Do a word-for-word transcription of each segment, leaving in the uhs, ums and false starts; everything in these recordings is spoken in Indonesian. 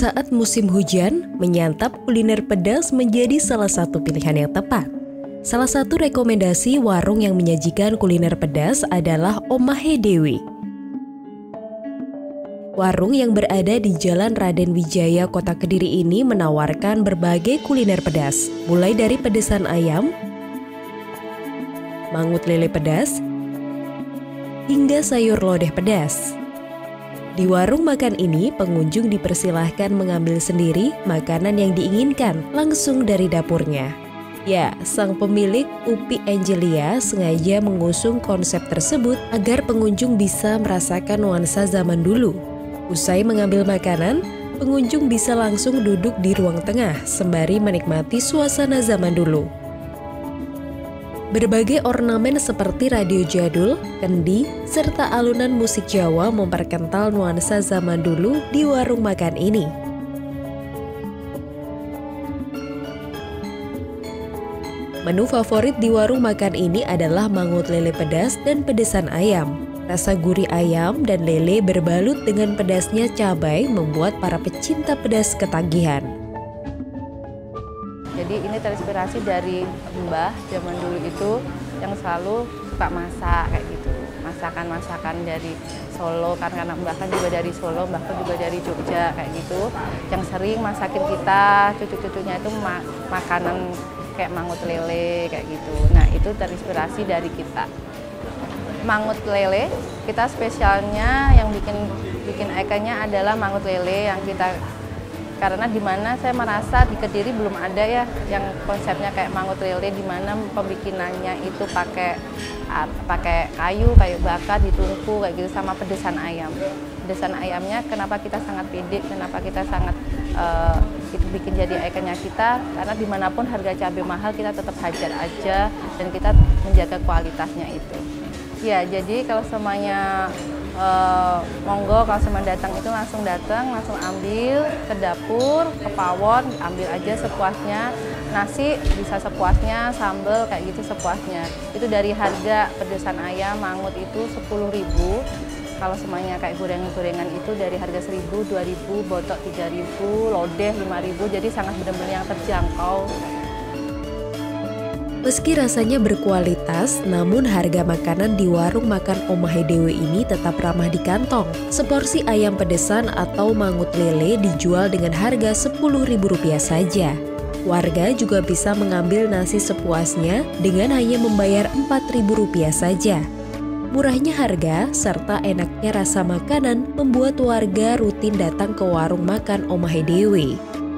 Saat musim hujan, menyantap kuliner pedas menjadi salah satu pilihan yang tepat. Salah satu rekomendasi warung yang menyajikan kuliner pedas adalah Omahe Dewi. Warung yang berada di Jalan Raden Wijaya, Kota Kediri ini menawarkan berbagai kuliner pedas, mulai dari pedesan ayam, mangut lele pedas, hingga sayur lodeh pedas. Di warung makan ini, pengunjung dipersilahkan mengambil sendiri makanan yang diinginkan langsung dari dapurnya. Ya, sang pemilik Upi Angelia sengaja mengusung konsep tersebut agar pengunjung bisa merasakan nuansa zaman dulu. Usai mengambil makanan, pengunjung bisa langsung duduk di ruang tengah sembari menikmati suasana zaman dulu. Berbagai ornamen seperti radio jadul, kendi, serta alunan musik Jawa memperkental nuansa zaman dulu di warung makan ini. Menu favorit di warung makan ini adalah mangut lele pedas dan pedesan ayam. Rasa gurih ayam dan lele berbalut dengan pedasnya cabai membuat para pecinta pedas ketagihan. Jadi ini terinspirasi dari Mbah zaman dulu itu yang selalu suka masak kayak gitu. Masakan-masakan dari Solo, kan karena Mbah kan juga dari Solo, Mbah kan juga dari Jogja kayak gitu. Yang sering masakin kita, cucu-cucunya itu ma makanan kayak mangut lele kayak gitu. Nah, itu terinspirasi dari kita. Mangut lele, kita spesialnya yang bikin bikin ikonnya adalah mangut lele yang kita, karena di mana saya merasa di Kediri belum ada ya yang konsepnya kayak mangut lele, di mana pembikinannya itu pakai pakai kayu kayu bakar ditungku kayak gitu, sama pedesan ayam. Pedesan ayamnya kenapa kita sangat pede, kenapa kita sangat uh, itu bikin jadi ikonnya kita, karena dimanapun harga cabai mahal kita tetap hajar aja dan kita menjaga kualitasnya itu. Ya, jadi kalau semuanya Uh, monggo, kalau sama datang itu langsung datang, langsung ambil ke dapur, ke pawon, ambil aja sepuasnya, nasi bisa sepuasnya, sambal kayak gitu sepuasnya. Itu dari harga pedesan ayam mangut itu sepuluh ribu. Kalau semuanya kayak gorengan-gorengan itu dari harga seribu, dua ribu, botok tiga ribu, lodeh lima ribu, jadi sangat benar-benar yang terjangkau. Meski rasanya berkualitas, namun harga makanan di warung makan Omahe Dewi ini tetap ramah di kantong. Seporsi ayam pedesan atau mangut lele dijual dengan harga sepuluh ribu rupiah saja. Warga juga bisa mengambil nasi sepuasnya dengan hanya membayar empat ribu rupiah saja. Murahnya harga serta enaknya rasa makanan membuat warga rutin datang ke warung makan Omahe Dewi.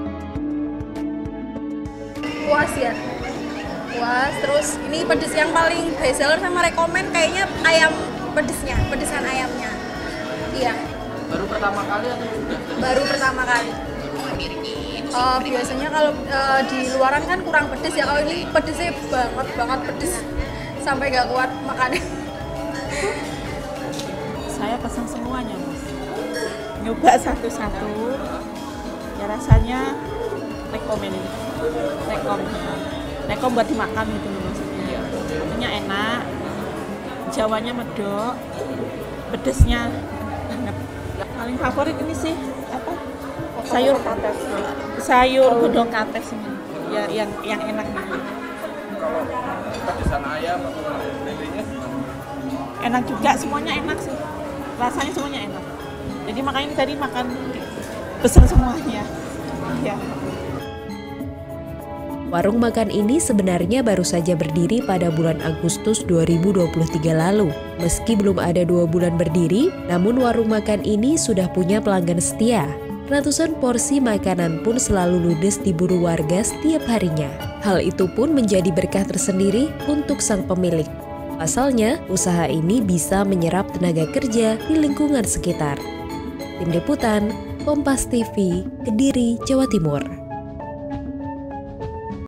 Puas ya? Puas, terus ini pedes yang paling best seller sama rekomen kayaknya ayam pedesnya, pedesan ayamnya. Iya. Baru pertama kali atau sudah? Baru pertama kali. Uh, biasanya kalau uh, di luaran kan kurang pedes ya, kalau ini pedesnya banget banget pedes sampai gak kuat makannya. Saya pesan semuanya, Mas. Nyoba satu-satu. Ya rasanya rekomen. Rekom. Rekom buat dimakan gitu maksudnya. Artinya enak, Jawanya medok, pedesnya enak. Paling favorit ini sih apa? Sayur kates. Sayur godong kates ini. Ya yang yang enak gitu. Kalau pedesan ayam atau lelenya gimana? Enak juga, semuanya enak sih. Rasanya semuanya enak. Jadi makanya tadi makan pesan semuanya. Ya. Warung makan ini sebenarnya baru saja berdiri pada bulan Agustus dua ribu dua puluh tiga lalu. Meski belum ada dua bulan berdiri, namun warung makan ini sudah punya pelanggan setia. Ratusan porsi makanan pun selalu ludes diburu warga setiap harinya. Hal itu pun menjadi berkah tersendiri untuk sang pemilik. Pasalnya, usaha ini bisa menyerap tenaga kerja di lingkungan sekitar. Tim Liputan, Kompas T V, Kediri, Jawa Timur.